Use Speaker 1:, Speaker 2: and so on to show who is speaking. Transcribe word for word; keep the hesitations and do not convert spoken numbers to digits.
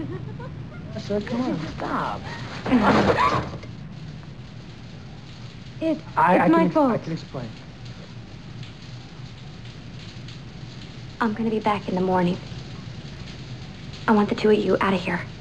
Speaker 1: Sir, come on, stop.
Speaker 2: It,
Speaker 1: I,
Speaker 2: it's
Speaker 1: I
Speaker 2: my
Speaker 1: can,
Speaker 2: fault.
Speaker 1: I can explain.
Speaker 3: I'm gonna be back in the morning. I want the two of you out of here.